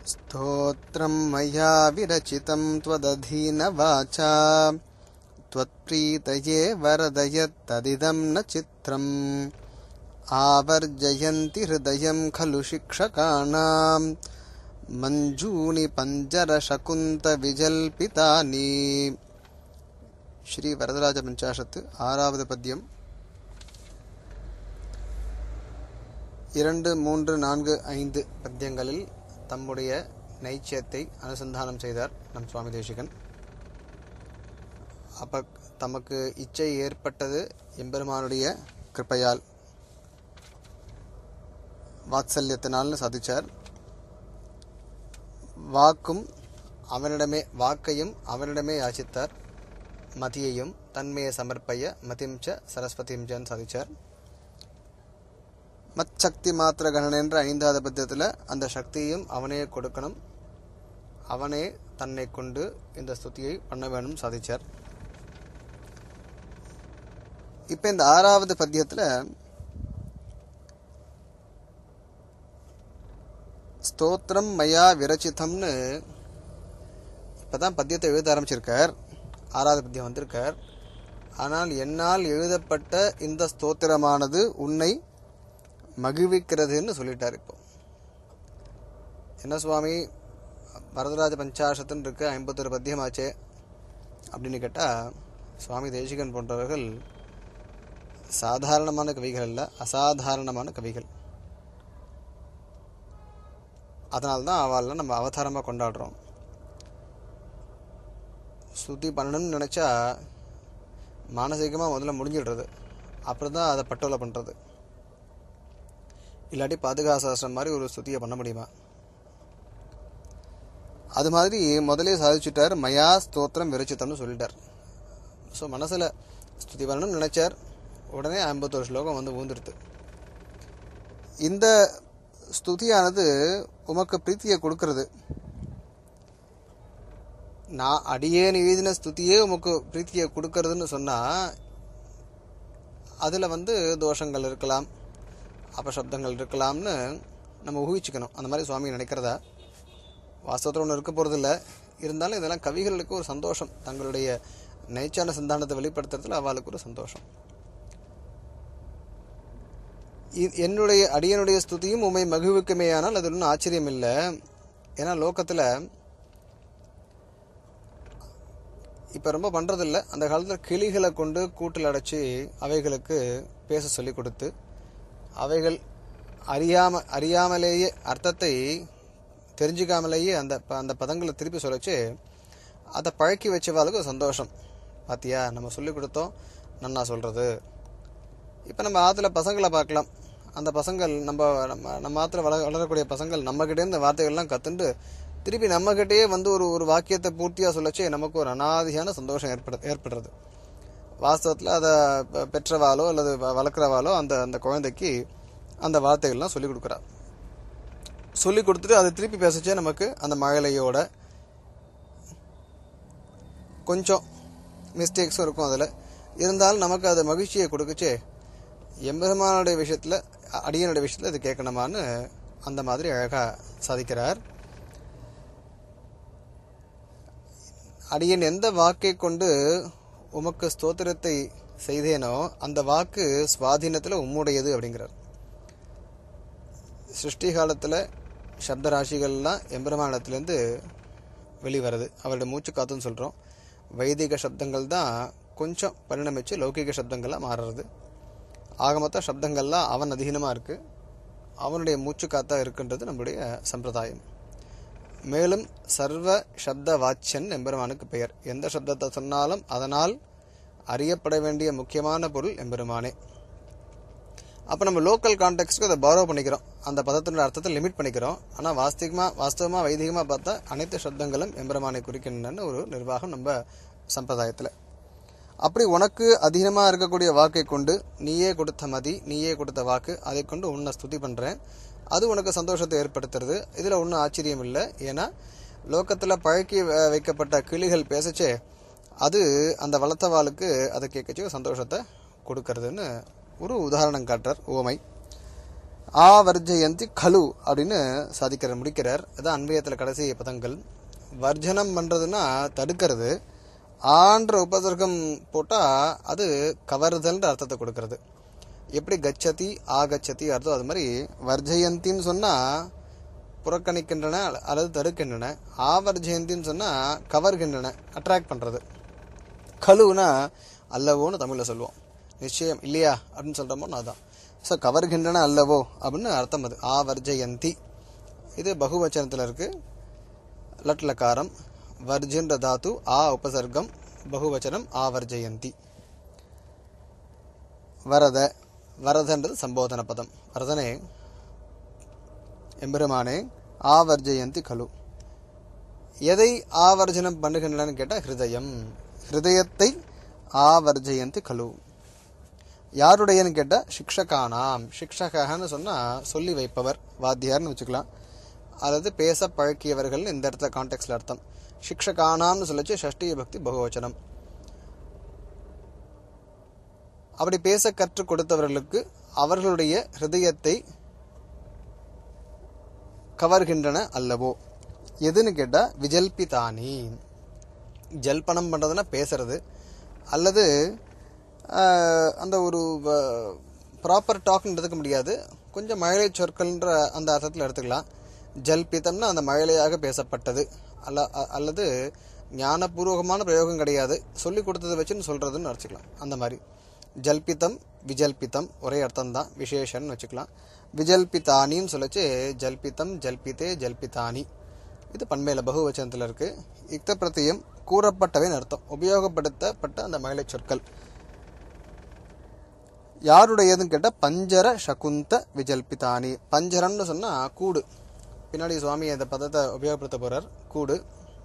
स्तोत्रं मया विरचितं त्वदधीनवाचा त्वत्प्रीतये वरदयत्तदिदं न चित्रम् आवर्जयन्ति हृदयं खलु शिक्षकाणां मञ्जूनि पञ्जरशकुन्तविजल्पितानि. श्री वरदराज पंचाशत् ஆறாவது பத்தியம். 2, 3, 4, 5 பத்தியங்களில் தம்முடைய நைச்சியத்தை அனுசந்தானம் செய்தார் நம் சுவாமி தேசிகன். அப்ப தமக்கு இச்சை ஏற்பட்டது எம்பெருமானுடைய கிருப்பையால், வாத்சல்யத்தினால் சாதிச்சார். வாக்கையும் அவனிடமே யாசித்தார். மதியையும் தன்மையை சமர்ப்பய மதிம்ச சரஸ்வதிம்சன்னு சாதிச்சார். மச்சக்தி மாத்திர கணன் என்ற 5வது பத்தியத்தில் அந்த சக்தியையும் அவனே கொடுக்கணும், அவனே தன்னை கொண்டு இந்த ஸ்துதியை பண்ண வேணும் சாதிச்சார். இப்ப இந்த 6வது பத்தியத்தில் ஸ்தோத்திரம் மயா விரச்சிதம்னு இப்பதான் பத்தியத்தை எழுத ஆரம்பிச்சிருக்கார். 6வது பத்தியம் வந்திருக்கார். ஆனால் என்னால் எழுதப்பட்ட இந்த ஸ்தோத்திரமானது உன்னை மகிழ்விக்கிறதுன்னு சொல்லிட்டார். இப்போ என்ன சுவாமி, வரதராஜ பஞ்சாசத்துன்னு இருக்க 51 பத்தியமாச்சே அப்படின்னு கேட்டால், சுவாமி தேசிகன் போன்றவர்கள் சாதாரணமான கவிகள் அல்ல, அசாதாரணமான கவிகள். அதனால்தான் அவளை நம்ம அவதாரமாக கொண்டாடுறோம். ஸ்துதி பண்ணணும்னு நினச்சா மானசீகமாக முதல்ல முடிஞ்சிடுறது, அப்புறம் தான் அதை பட்டோலை பண்ணுறது. இல்லாட்டி பாதுகாசாஸ்திரம் மாதிரி ஒரு ஸ்துதியை பண்ண முடியுமா? அது மாதிரி முதலே சாதிச்சுட்டார். மயா ஸ்தோத்திரம் விரச்சித்தம்னு சொல்லிட்டார். ஸோ மனசில் ஸ்துதி பண்ணணும்னு நினைச்சார், உடனே 51 ஸ்லோகம் வந்து ஊந்துடுது. இந்த ஸ்துதியானது உமக்கு பிரீத்தியை கொடுக்கறது. நான் அடியேன் எழுதின ஸ்துதியே உமக்கு பிரீத்தியை கொடுக்கறதுன்னு சொன்னால் அதில் தோஷங்கள் இருக்கலாம், அபசப்தங்கள் இருக்கலாம்னு நம்ம ஊகிச்சுக்கணும். அந்த மாதிரி சுவாமி நினைக்கிறதா? வாஸ்தவத்தில் ஒன்றும் இருக்க போகிறது இல்லை. இருந்தாலும் இதெல்லாம் கவிகளுக்கு ஒரு சந்தோஷம், தங்களுடைய நைச்சான சிந்தாந்தத்தை வெளிப்படுத்துறதுல அவளுக்கு ஒரு சந்தோஷம். என்னுடைய அடியனுடைய ஸ்துதியும் உண்மை மகிழ்வுக்குமேயானால் அது ஒன்றும் ஆச்சரியம் இல்லை. ஏன்னா லோகத்தில் இப்போ ரொம்ப பண்ணுறதில்லை. அந்த காலத்தில் கிளிகளை கொண்டு கூட்டில் அடைச்சி அவைகளுக்கு பேச சொல்லி கொடுத்து, அவைகள் அறியாமலேயே அர்த்தத்தை தெரிஞ்சுக்காமலேயே அந்த பதங்களை திருப்பி சொல்லச்சு அதை பழக்கி வச்சவாளுக்கு சந்தோஷம். பாத்தியா, நம்ம சொல்லி கொடுத்தோம், நன்னா சொல்கிறது. இப்போ நம்ம ஆற்றுல பசங்களை பார்க்கலாம். அந்த பசங்கள் நம்ம ஆற்றுல வளரக்கூடிய பசங்கள் நம்மகிட்டேருந்து இந்த வார்த்தைகள்லாம் கற்றுண்டு திருப்பி நம்மகிட்டயே ஒரு வாக்கியத்தை பூர்த்தியாக சொல்லச்சே நமக்கு ஒரு அனாதியான சந்தோஷம் ஏற்படுறது. வாஸ்தவத்தில் அதை பெற்றவாளோ அல்லது வளர்க்குறவாளோ அந்த குழந்தைக்கு அந்த வார்த்தைகள்லாம் சொல்லிக் கொடுக்குறா. சொல்லி கொடுத்துட்டு அதை திருப்பி பேசச்சே நமக்கு அந்த மழலையோட கொஞ்சம் மிஸ்டேக்ஸும் இருக்கும். அதில் இருந்தாலும் நமக்கு அது மகிழ்ச்சியை கொடுக்குச்சே. எம்பெருமானுடைய விஷயத்தில், அடியனுடைய விஷயத்தில் இது கேட்கணுமான்னு அந்த மாதிரி அழகாக சாதிக்கிறார். அடியன் எந்த வாக்கை கொண்டு உமக்கு ஸ்தோத்திரத்தை செய்தேனோ அந்த வாக்கு சுவாதீனத்தில் உம்முடையது அப்படிங்கிறார். சிருஷ்டி காலத்தில் சப்த ராசிகள்லாம் எம்பெருமானத்திலேருந்து வெளிவருது, அவருடைய மூச்சு காத்துன்னு சொல்கிறோம். வைதிக சப்தங்கள் தான் கொஞ்சம் பரிணமிச்சு லௌகிக சப்தங்கள்லாம் மாறுறது. ஆக மொத்த சப்தங்கள்லாம் அவன் அதீனமாக இருக்குது, அவனுடைய மூச்சு காத்தாக இருக்குன்றது நம்முடைய சம்பிரதாயம். மேலும் சர்வ சப்த வாச்சன் எம்பெருமானுக்கு பெயர். எந்த சப்தத்தை சொன்னாலும் அதனால் அறியப்பட வேண்டிய முக்கியமான பொருள் எம்பெருமானே. அப்போ நம்ம லோக்கல் கான்டெக்ஸ்க்கு அதை பாரோ பண்ணிக்கிறோம், அந்த பதத்தினுடைய அர்த்தத்தை லிமிட் பண்ணிக்கிறோம். ஆனால் வாஸ்தவமாக வைதிகமாக பார்த்தா அனைத்து சப்தங்களும் எம்பெருமானை குறிக்கணும்னு ஒரு நிர்வாகம் நம்ம சம்பிரதாயத்தில். அப்படி உனக்கு அதீனமாக இருக்கக்கூடிய வாக்கை கொண்டு நீயே கொடுத்த மதி, நீயே கொடுத்த வாக்கு, அதை கொண்டு உன்னை ஸ்துதி பண்ணுறேன். அது உனக்கு சந்தோஷத்தை ஏற்படுத்துறது. இதில் ஒன்றும் ஆச்சரியம் இல்லை. ஏன்னா லோகத்தில் பழக்கி வைக்கப்பட்ட கிளிகள் பேசச்சே அது அந்த வளர்த்தவாளுக்கு அதை கேட்கச்சு சந்தோஷத்தை கொடுக்கறதுன்னு ஒரு உதாரணம் காட்டுறார், ஓமை. ஆவர்ஜயந்தி கலு அப்படின்னு சாதிக்கிறார், முடிக்கிறார். அதான் அன்வயத்தில் கடைசி பதங்கள். வர்ஜனம் பண்றதுன்னா தடுக்கிறது. ஆன்ற உபசர்க்கம் போட்டா அது கவர்தல்ன்ற அர்த்தத்தை கொடுக்கறது. எப்படி கச்சதி ஆகச்சதி அர்த்தம், அது மாதிரி வர்ஜயந்தின்னு சொன்னா புறக்கணிக்கின்றன அல்லது தடுக்கின்றன. ஆவர்ஜயந்தின்னு சொன்னா கவர்கின்றன, அட்ராக்ட் பண்றது. கலுனா அல்லவோன்னு தமிழ்ல சொல்லுவோம். நிச்சயம் இல்லையா அப்படின்னு சொல்றோமோ அதான். ஸோ கவர்கின்றன அல்லவோ அப்படின்னு அர்த்தம். அது ஆவர்ஜயந்தி. இது பகுவச்சனத்தில் இருக்கு. லட் லகாரம், வர்ஜின்ற தாத்து, ஆ உபசர்க்கம், பகுவச்சனம் ஆவர்ஜயந்தி. வரத, வரதன்றது சம்போதன பதம். வரதனே, எம்பெருமானே, ஆவர்ஜயந்தி கலு. எதை ஆவர்ஜனம் பண்ணுகின்றனன்னு கேட்டா ஹிருதயம், ஹிருதயத்தை ஆவர்ஜயந்தி கலு. யாருடையன்னு கேட்டா சிக்ஷகானாம். சிக்ஷகன்னு சொன்னா சொல்லி வைப்பவர், வாத்தியார்னு வச்சுக்கலாம். அதாவது பேச பழக்கியவர்கள் இந்த இடத்துல கான்டெக்ட்ல அர்த்தம். சிக்ஷகானாம்னு சொல்லச்சு ஷஷ்டி பக்தி பகுவச்சனம். அப்படி பேச கற்றுக் கொடுத்தவர்களுக்கு அவர்களுடைய ஹிருதயத்தை கவர்கின்றன அல்லவோ. எதுன்னு கேட்டா விஜல்பிதானி. ஜல்பனம் பண்றதுன்னா பேசுறது, அல்லது அந்த ஒரு ப்ராப்பர் டாக்னு எடுத்துக்க முடியாது, கொஞ்சம் மழலை சொற்கள்ன்ற அந்த அர்த்தத்தில் எடுத்துக்கலாம். ஜல்பிதம்னா அந்த மழலையாக பேசப்பட்டது, அல்லது ஞானபூர்வகமான பிரயோகம் கிடையாது, சொல்லி கொடுத்ததை வச்சுன்னு சொல்றதுன்னு வச்சுக்கலாம். அந்த மாதிரி ஜல்பிதம் விஜல்பிதம் ஒரே அர்த்தம் தான், விசேஷன்னு வச்சுக்கலாம். விஜல்பிதானின்னு சொல்லச்சு ஜல்பிதம் ஜல்பிதே ஜல்பிதானி. இது பண்மையில பகுவச்சனத்தில் இருக்கு. இக்த பிரத்தியம் கூறப்பட்டவைன்னு அர்த்தம், உபயோகப்படுத்தப்பட்ட அந்த மழலை சொற்கள். யாருடையதுன்னு கேட்டால் பஞ்சர சகுந்த விஜல்பிதானி. பஞ்சரம்னு சொன்னால் கூடு. பின்னாடி சுவாமி அந்த பதத்தை உபயோகப்படுத்த போகிறார், கூடு.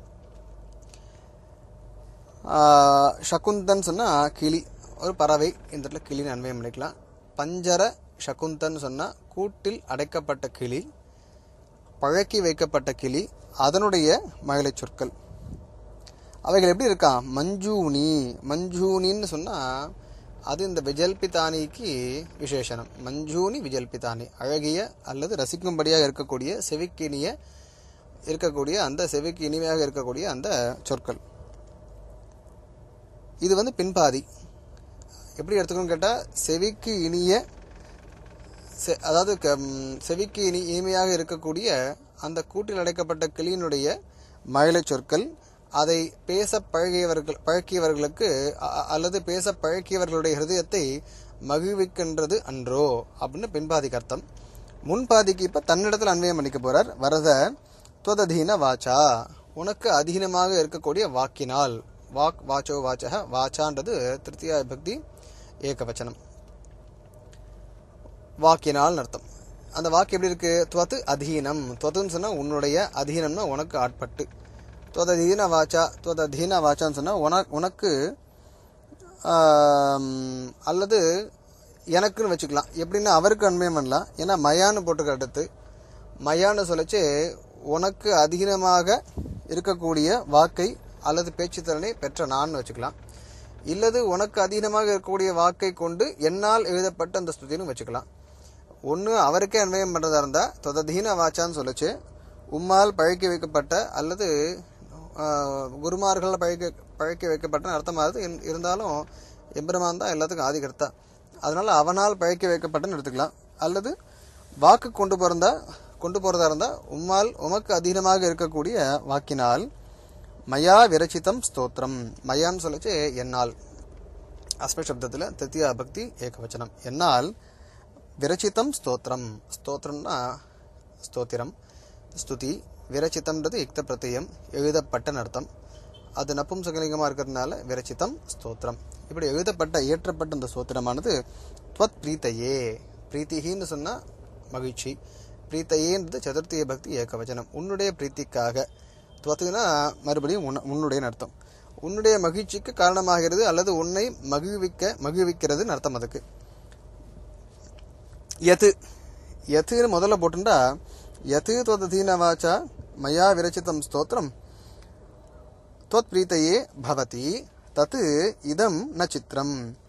சகுந்தன் சொன்னால் கிளி, ஒரு பறவை. இந்த இடத்துல கிளின்னு அன்வயம் பண்ணிக்கலாம். பஞ்சர சகுந்தன் சொன்னால் கூட்டில் அடைக்கப்பட்ட கிளி, பழக்கி வைக்கப்பட்ட கிளி, அதனுடைய மழலை சொற்கள். அவைகள் எப்படி இருக்கா? மஞ்சூனி. மஞ்சூனின்னு சொன்னால் அது இந்த விஜல்பிதானிக்கு விசேஷனம். மஞ்சூனி விஜல்பிதானி, அழகிய அல்லது ரசிக்கும்படியாக இருக்கக்கூடிய, செவிக்கு இருக்கக்கூடிய, அந்த செவிக்கு இனிமையாக இருக்கக்கூடிய அந்த சொற்கள். இது பின்பாதி. எப்படி எடுத்துக்கணும்னு கேட்டால் செவிக்கு இனிய, அதாவது செவிக்கு இனிமையாக இருக்கக்கூடிய அந்த கூட்டில் அடைக்கப்பட்ட கிளியினுடைய மழலை சொற்கள். அதை பேச பழக்கியவர்களுக்கு அல்லது பேச பழக்கியவர்களுடைய ஹிருதயத்தை மகிழ்விக்கின்றது அன்றோ அப்படின்னு பின்பாதிக்கு அர்த்தம். முன்பாதிக்கு இப்ப தன்னிடத்தில் அன்வயம் பண்ணிக்க போறார். வரத துவததீன வாச்சா, உனக்கு அதீனமாக இருக்கக்கூடிய வாக்கினால். வாக் வாச்சோ வாச்சக, வாச்சான்றது திருத்தியா விபக்தி ஏகவச்சனம், வாக்கினால் அர்த்தம். அந்த வாக்கு எப்படி இருக்கு? துவத்து அதீனம். துவத்துன்னு சொன்னா உன்னுடைய, அதீனம்னா உனக்கு ஆட்பட்டு. துவததீன வாச்சா, துவததீன வாச்சான்னு சொன்னா உனக்கு அல்லது எனக்குன்னு வச்சுக்கலாம். எப்படின்னா அவருக்கு அன்வயம் பண்ணலாம். ஏன்னா மயான்னு போட்டுக்க அடுத்து மயான்னு சொல்லச்சு உனக்கு அதீனமாக இருக்கக்கூடிய வாக்கை அல்லது பேச்சு திறனை பெற்ற நான் வச்சுக்கலாம். இல்லது உனக்கு அதீனமாக இருக்கக்கூடிய வாக்கை கொண்டு என்னால் எழுதப்பட்ட அந்த ஸ்துதின்னு வச்சுக்கலாம். ஒன்று அவருக்கே அன்வயம் பண்ணுறதா இருந்தால் தொததீன வாச்சான்னு சொல்லச்சு உம்மால் பழக்கி வைக்கப்பட்ட அல்லது குருமார்கள் பழக்கி வைக்கப்பட்ட அர்த்தமாகுது. இருந்தாலும் எம்பெருமான் தான் எல்லாத்துக்கும் ஆதிகர்த்தா, அதனால அவனால் பழக்கி வைக்கப்பட்டன்னு எடுத்துக்கலாம். அல்லது வாக்கு கொண்டு போறதா இருந்தா உம்மால் உமக்கு அதீனமாக இருக்கக்கூடிய வாக்கினால். மயா விரச்சிதம் ஸ்தோத்திரம். மயான்னு சொல்லச்சு என்னால், அஸ்ம சப்தத்தில் திருத்தியா பக்தி ஏகவச்சனம். என்னால் விரச்சிதம் ஸ்தோத்திரம். ஸ்தோத்திரம்னா ஸ்தோத்திரம், ஸ்துதி. விரச்சிதம்ன்றது யுக்த பிரத்தியம், எழுதப்பட்ட அர்த்தம். அது நப்பும்சகலிங்கமாக இருக்கிறதுனால விரச்சிதம் ஸ்தோத்திரம். இப்படி எழுதப்பட்ட, இயற்றப்பட்ட இந்த ஸ்தோத்திரமானது துவத் பிரீத்தையே. பிரீத்திகின்னு சொன்னால் மகிழ்ச்சி, பிரீத்தையேன்றது சதுர்த்திய பக்தி ஏகவச்சனம், உன்னுடைய பிரீத்திக்காக. துவத்துனா மறுபடியும் உன்னுடைய அர்த்தம், உன்னுடைய மகிழ்ச்சிக்கு காரணமாகிறது அல்லது உன்னை மகிழ்விக்கிறதுன்னு அர்த்தம். அதுக்கு யது, யதுன்னு முதல்ல போட்டுண்டா யது துவததீன வாச்சா மயா விரச்சிதம் ஸ்தோத்திரம் துவத் பிரீத்தையே பவதி தத்து இதம் ந சித்திரம்.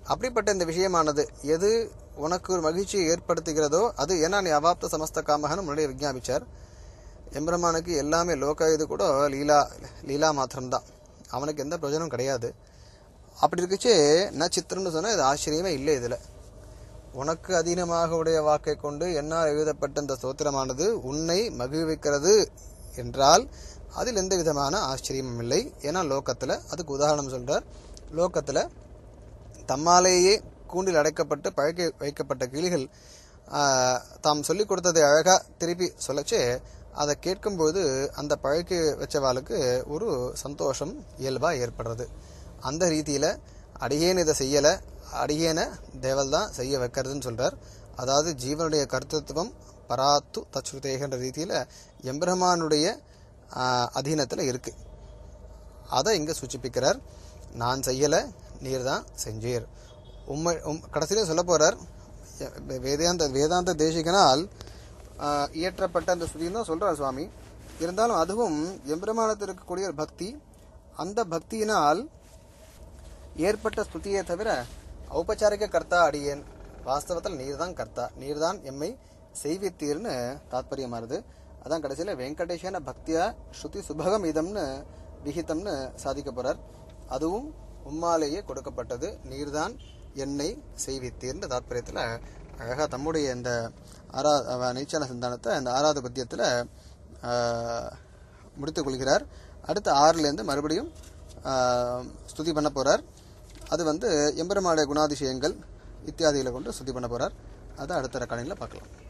அப்படிப்பட்ட இந்த விஷயமானது எது உனக்கு ஒரு மகிழ்ச்சியை ஏற்படுத்துகிறதோ அது, ஏன்னா நீ அவாப்த சமஸ்த காமகன்னு முன்னாடியே விஞ்ஞாபிச்சார். எம்பெருமானுக்கு எல்லாமே லோக இது கூட லீலா மாத்திரம்தான், அவனுக்கு எந்த பிரயோஜனமும் கிடையாது. அப்படி இருக்குச்சே நான் சித்திரம்னு சொன்னால் இது ஆச்சரியமே இல்லை. இதில் உனக்கு அதீனமாக உடைய வாக்கை கொண்டு என்னால் எழுதப்பட்ட இந்த ஸ்தோத்திரமானது உன்னை மகிழ்விக்கிறது என்றால் அதில் எந்த விதமான ஆச்சரியமும் இல்லை. ஏன்னா லோகத்தில் அதுக்கு உதாரணம் சொல்றார். லோகத்தில் தம்மாலேயே கூண்டில் அடைக்கப்பட்டு பழக்கி வைக்கப்பட்ட கிளிகள் தாம் சொல்லிக் கொடுத்ததை அழகா திருப்பி சொல்லச்சே அதை கேட்கும்போது அந்த பழக்கி வச்சவாளுக்கு ஒரு சந்தோஷம் இயல்பா ஏற்படுறது. அந்த ரீதியில அடியேன் இதை செய்யலை, அடியேன தேவல் தான் செய்ய வைக்கிறதுன்னு சொல்றார். அதாவது ஜீவனுடைய கர்த்தத்துவம் பராத்து தச்சுதேகன்ற ரீதியில எம்பெருமானுடைய அதீனத்துல இருக்கு. அதை இங்க சூச்சிப்பிக்கிறார். நான் செய்யல, நீர் தான் செஞ்சீர். கடைசியில சொல்ல போறார், வேதாந்த தேசிகனால் இயற்றப்பட்ட அந்த ஸ்துதின்னு தான் சொல்றார் சுவாமி. இருந்தாலும் அதுவும் எம்பெருமானத்தில் இருக்கக்கூடிய ஒரு பக்தி, அந்த பக்தியினால் ஏற்பட்ட ஸ்துதியை தவிர ஔபச்சாரிக கர்த்தா அடியேன், வாஸ்தவத்தில் நீர் தான் கர்த்தா, நீர் தான் எம்மை செய்வித்தீர்னு தாத்பரியமானது. அதான் கடைசியில வெங்கடேஷன பக்தியா ஸ்ருதி சுபகம் இதம்னு விகிதம்னு சாதிக்க போறார். அதுவும் உம்மாலேயே கொடுக்கப்பட்டது, நீர்தான் என்னை செய்வித்தீர்னு தாத்பரியத்துல அழகா தம்முடைய இந்த நைச்சான சிந்தானத்தை இந்த 6வது பத்தியத்துல முடித்துக் கொள்கிறார். அடுத்த 6லேருந்து மறுபடியும் ஸ்துதி பண்ண போறார். அது எம்பெருமானுடைய குணாதிசயங்கள் இத்தியாதிகளை கொண்டு ஸ்துதி பண்ண போறார். அதை அடுத்த ரெக்கார்டிங்ல பார்க்கலாம்.